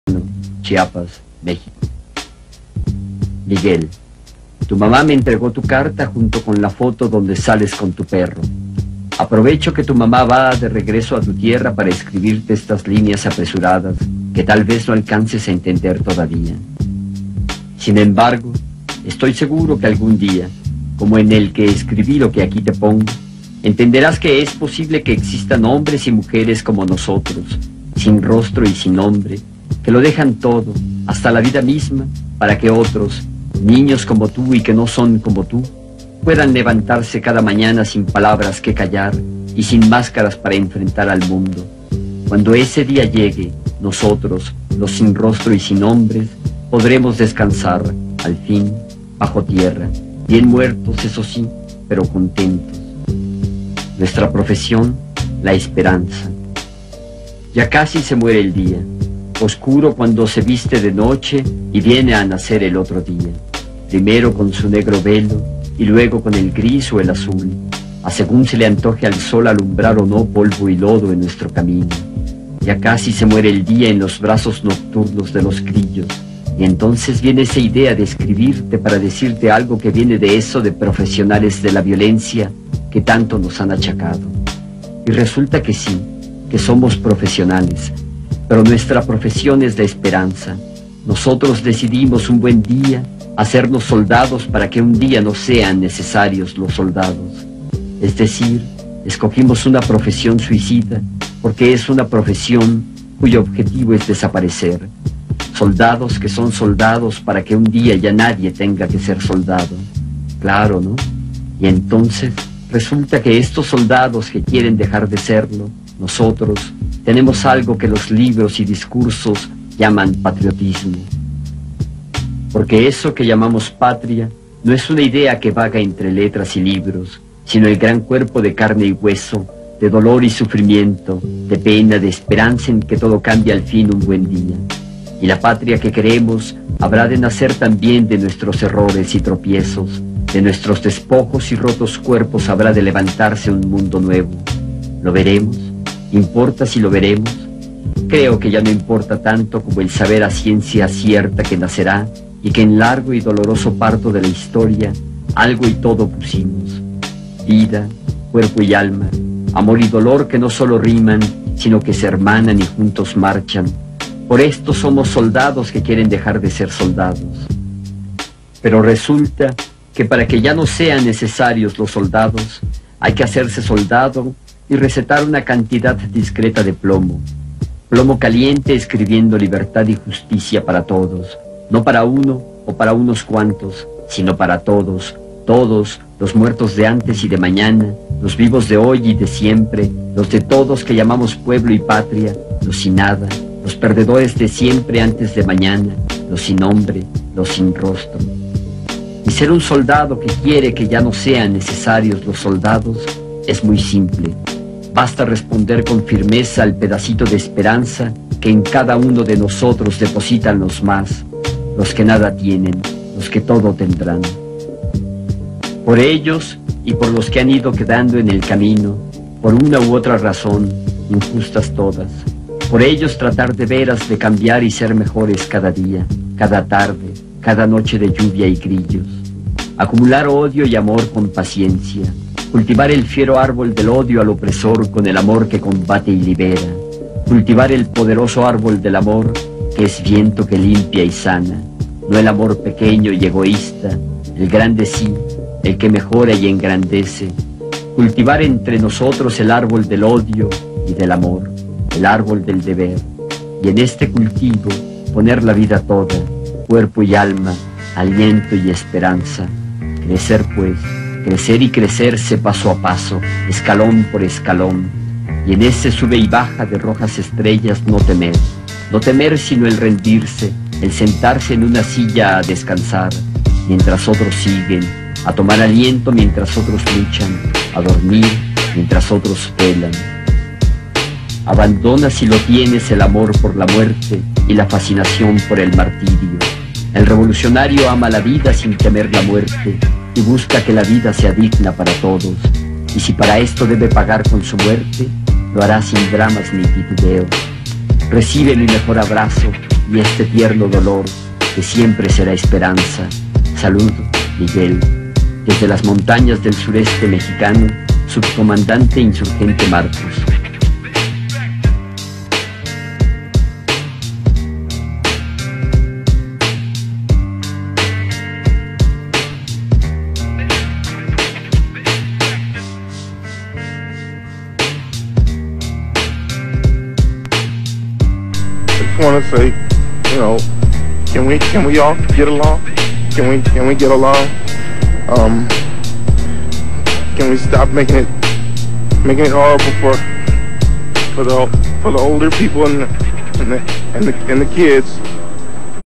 Chiapas, México. Miguel, tu mamá me entregó tu carta junto con la foto donde sales con tu perro. Aprovecho que tu mamá va de regreso a tu tierra para escribirte estas líneas apresuradas que tal vez no alcances a entender todavía. Sin embargo, estoy seguro que algún día, como en el que escribí lo que aquí te pongo, entenderás que es posible que existan hombres y mujeres como nosotros, sin rostro y sin nombre, que lo dejan todo, hasta la vida misma, para que otros, niños como tú y que no son como tú, puedan levantarse cada mañana sin palabras que callar y sin máscaras para enfrentar al mundo. Cuando ese día llegue, nosotros, los sin rostro y sin nombres, podremos descansar, al fin, bajo tierra, bien muertos, eso sí, pero contentos. Nuestra profesión, la esperanza. Ya casi se muere el día, oscuro cuando se viste de noche y viene a nacer el otro día, primero con su negro velo y luego con el gris o el azul, a según se le antoje al sol alumbrar o no polvo y lodo en nuestro camino. Ya casi se muere el día en los brazos nocturnos de los grillos, y entonces viene esa idea de escribirte para decirte algo que viene de eso de profesionales de la violencia que tanto nos han achacado. Y resulta que sí, que somos profesionales, pero nuestra profesión es la esperanza. Nosotros decidimos un buen día hacernos soldados para que un día no sean necesarios los soldados. Es decir, escogimos una profesión suicida porque es una profesión cuyo objetivo es desaparecer. Soldados que son soldados para que un día ya nadie tenga que ser soldado. Claro, ¿no? Y entonces resulta que estos soldados que quieren dejar de serlo, nosotros tenemos algo que los libros y discursos llaman patriotismo. Porque eso que llamamos patria no es una idea que vaga entre letras y libros, sino el gran cuerpo de carne y hueso, de dolor y sufrimiento, de pena, de esperanza en que todo cambie al fin un buen día. Y la patria que queremos habrá de nacer también de nuestros errores y tropiezos, de nuestros despojos y rotos cuerpos habrá de levantarse un mundo nuevo. ¿Lo veremos? ¿Importa si lo veremos? Creo que ya no importa tanto como el saber a ciencia cierta que nacerá y que en largo y doloroso parto de la historia algo y todo pusimos. Vida, cuerpo y alma, amor y dolor que no solo riman, sino que se hermanan y juntos marchan. Por esto somos soldados que quieren dejar de ser soldados. Pero resulta que para que ya no sean necesarios los soldados, hay que hacerse soldado y recetar una cantidad discreta de plomo. Plomo caliente escribiendo libertad y justicia para todos, no para uno o para unos cuantos, sino para todos, todos, los muertos de antes y de mañana, los vivos de hoy y de siempre, los de todos que llamamos pueblo y patria, los sin nada, los perdedores de siempre antes de mañana, los sin nombre, los sin rostro. Y ser un soldado que quiere que ya no sean necesarios los soldados es muy simple. Basta responder con firmeza al pedacito de esperanza que en cada uno de nosotros depositan los más, los que nada tienen, los que todo tendrán. Por ellos y por los que han ido quedando en el camino, por una u otra razón, injustas todas, por ellos tratar de veras de cambiar y ser mejores cada día, cada tarde, cada noche de lluvia y grillos. Acumular odio y amor con paciencia, cultivar el fiero árbol del odio al opresor con el amor que combate y libera, cultivar el poderoso árbol del amor que es viento que limpia y sana, no el amor pequeño y egoísta, el grande sí, el que mejora y engrandece, cultivar entre nosotros el árbol del odio y del amor, el árbol del deber, y en este cultivo poner la vida toda, cuerpo y alma, aliento y esperanza, crecer pues, crecer y crecerse paso a paso, escalón por escalón, y en ese sube y baja de rojas estrellas no temer sino el rendirse, el sentarse en una silla a descansar, mientras otros siguen, a tomar aliento mientras otros luchan, a dormir mientras otros velan. Abandona si lo tienes el amor por la muerte y la fascinación por el martirio. El revolucionario ama la vida sin temer la muerte y busca que la vida sea digna para todos. Y si para esto debe pagar con su muerte, lo hará sin dramas ni titubeos. Recibe mi mejor abrazo y este tierno dolor que siempre será esperanza. Salud, Miguel. Desde las montañas del sureste mexicano, subcomandante insurgente Marcos. I want to say, you know, can we all get along? Can we get along? Can we stop making it horrible for the older people and the kids?